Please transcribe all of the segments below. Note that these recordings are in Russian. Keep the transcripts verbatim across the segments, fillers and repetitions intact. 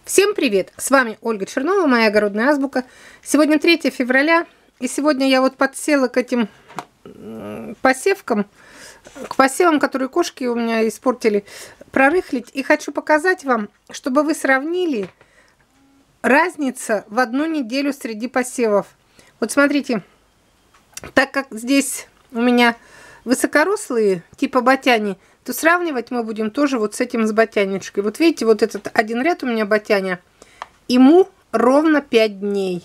Всем привет! С вами Ольга Чернова, моя огородная азбука. Сегодня третье февраля, и сегодня я вот подсела к этим посевкам, к посевам, которые кошки у меня испортили, прорыхлить. И хочу показать вам, чтобы вы сравнили разницу в одну неделю среди посевов. Вот смотрите, так как здесь у меня высокорослые, типа ботяни, то сравнивать мы будем тоже вот с этим, с ботяничкой. Вот видите, вот этот один ряд у меня ботяня, ему ровно пять дней.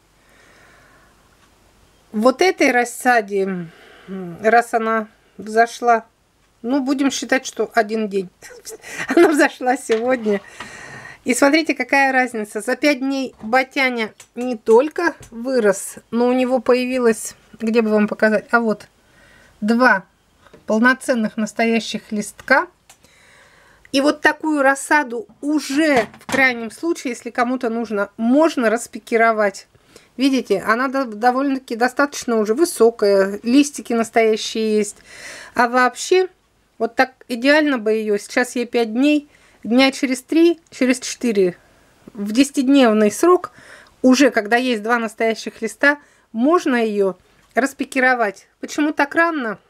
Вот этой рассаде, раз она взошла, ну, будем считать, что один день. Она взошла сегодня. И смотрите, какая разница. За пять дней ботяня не только вырос, но у него появилось, где бы вам показать, а вот, два полноценных настоящих листка. И вот такую рассаду уже в крайнем случае, если кому-то нужно, можно распикировать. Видите, она довольно-таки достаточно уже высокая, листики настоящие есть. А вообще, вот так идеально бы ее, сейчас ей пять дней, дня через три, через четыре, в десятидневный срок, уже когда есть два настоящих листа, можно ее распикировать. Почему так рано?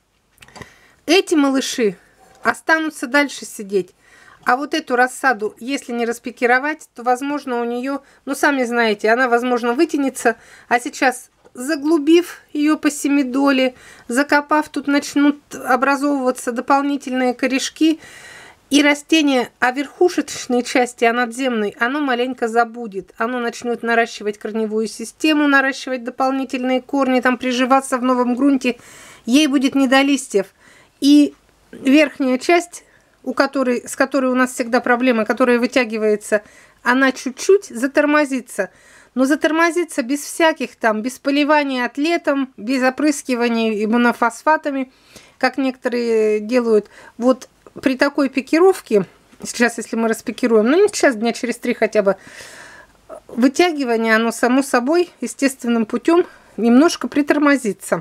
Эти малыши останутся дальше сидеть. А вот эту рассаду, если не распикировать, то, возможно, у нее, ну, сами знаете, она, возможно, вытянется. А сейчас, заглубив ее по семидоле, закопав, тут начнут образовываться дополнительные корешки. И растение, а верхушечной части, а надземной, оно маленько забудет. Оно начнет наращивать корневую систему, наращивать дополнительные корни, там приживаться в новом грунте. Ей будет не до листьев. И верхняя часть, у которой, с которой у нас всегда проблема, которая вытягивается, она чуть-чуть затормозится. Но затормозится без всяких там, без поливания атлетом, без опрыскивания монофосфатами, как некоторые делают. Вот при такой пикировке, сейчас если мы распикируем, ну не сейчас, дня через три хотя бы, вытягивание, оно само собой, естественным путем, немножко притормозится.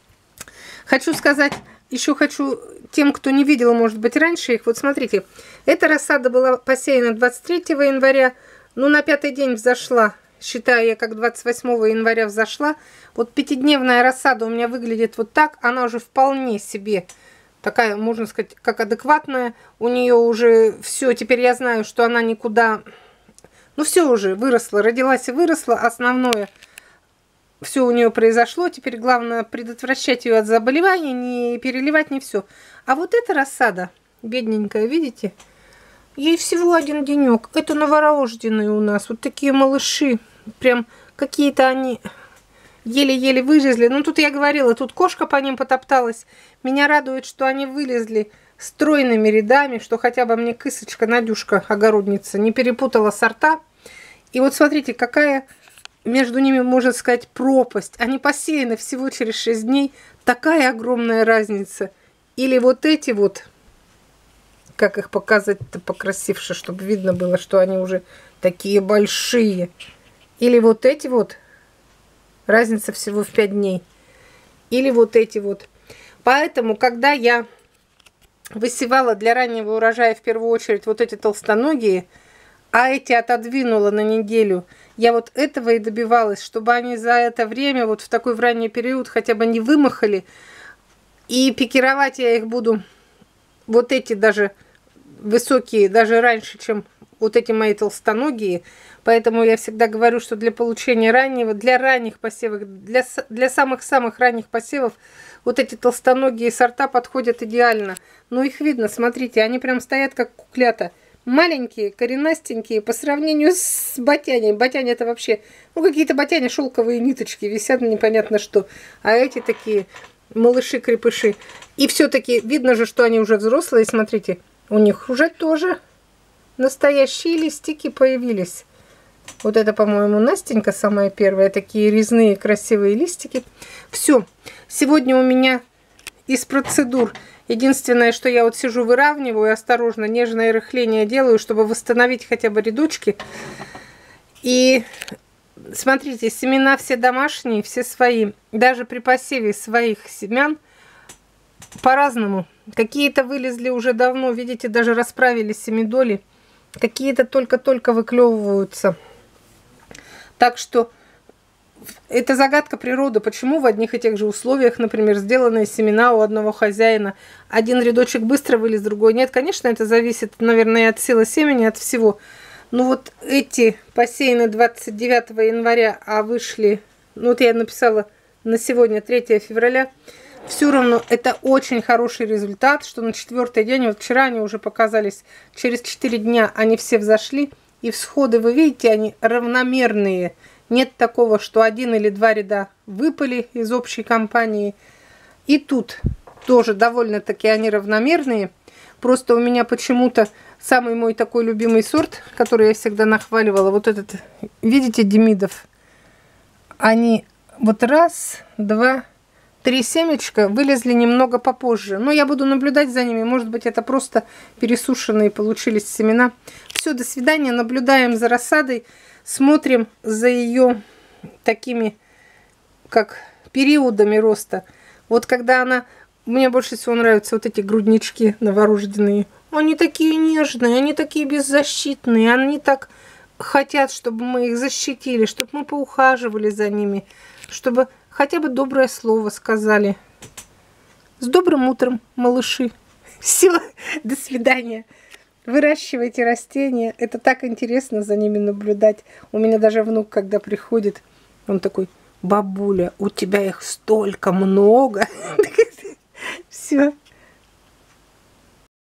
Хочу сказать... Еще хочу тем, кто не видел, может быть, раньше их. Вот смотрите, эта рассада была посеяна двадцать третьего января, ну, на пятый день взошла, считаю я, как двадцать восьмого января взошла. Вот пятидневная рассада у меня выглядит вот так, она уже вполне себе такая, можно сказать, как адекватная. У нее уже все, теперь я знаю, что она никуда, ну, все уже выросла, родилась и выросла, основное. Все у нее произошло, теперь главное предотвращать ее от заболеваний, не переливать, не все. А вот эта рассада, бедненькая, видите, ей всего один денек. Это новорожденные у нас, вот такие малыши, прям какие-то они еле-еле вылезли. Ну, тут я говорила, тут кошка по ним потопталась. Меня радует, что они вылезли стройными рядами, что хотя бы мне кысочка, Надюшка, огородница, не перепутала сорта. И вот смотрите, какая... Между ними, можно сказать, пропасть. Они посеяны всего через шесть дней. Такая огромная разница. Или вот эти вот, как их показать-то покрасивше, чтобы видно было, что они уже такие большие. Или вот эти вот, разница всего в пять дней. Или вот эти вот. Поэтому, когда я высевала для раннего урожая в первую очередь вот эти толстоногие, а эти отодвинула на неделю, я вот этого и добивалась, чтобы они за это время, вот в такой в ранний период, хотя бы не вымахали. И пикировать я их буду, вот эти даже высокие, даже раньше, чем вот эти мои толстоногие. Поэтому я всегда говорю, что для получения раннего, для ранних посевов, для, для самых-самых ранних посевов, вот эти толстоногие сорта подходят идеально. Но их видно, смотрите, они прям стоят как куклята. Маленькие, коренастенькие, по сравнению с ботяней. Ботяне это вообще, ну, какие-то ботяне, шелковые ниточки висят, непонятно что. А эти такие малыши-крепыши. И все-таки видно же, что они уже взрослые. Смотрите, у них уже тоже настоящие листики появились. Вот это, по-моему, Настенька самая первая. Такие резные красивые листики. Все. Сегодня у меня из процедур... Единственное, что я вот сижу, выравниваю, осторожно, нежное рыхление делаю, чтобы восстановить хотя бы рядочки. И смотрите, семена все домашние, все свои. Даже при посеве своих семян по-разному. Какие-то вылезли уже давно, видите, даже расправили семидоли. какие-то только-только выклевываются. Так что это загадка природы, почему в одних и тех же условиях, например, сделанные семена у одного хозяина, один рядочек быстро вылез, другой нет. Конечно, это зависит, наверное, от силы семени, от всего. Но вот эти посеяны двадцать девятого января, а вышли, ну вот я написала на сегодня, третьего февраля, все равно это очень хороший результат, что на четвертый день, вот вчера они уже показались, через четыре дня они все взошли, и всходы, вы видите, они равномерные. Нет такого, что один или два ряда выпали из общей компании. И тут тоже довольно-таки они равномерные. Просто у меня почему-то самый мой такой любимый сорт, который я всегда нахваливала, вот этот, видите, Демидов, они вот раз, два, три семечка вылезли немного попозже. Но я буду наблюдать за ними. Может быть, это просто пересушенные получились семена. Все, до свидания. Наблюдаем за рассадой. Смотрим за ее такими, как периодами роста. Вот когда она... Мне больше всего нравятся вот эти груднички новорожденные. Они такие нежные, они такие беззащитные. Они так хотят, чтобы мы их защитили, чтобы мы поухаживали за ними, чтобы хотя бы доброе слово сказали. С добрым утром, малыши. Все, до свидания. Выращивайте растения. Это так интересно за ними наблюдать. У меня даже внук, когда приходит, он такой: бабуля, у тебя их столько много. Все.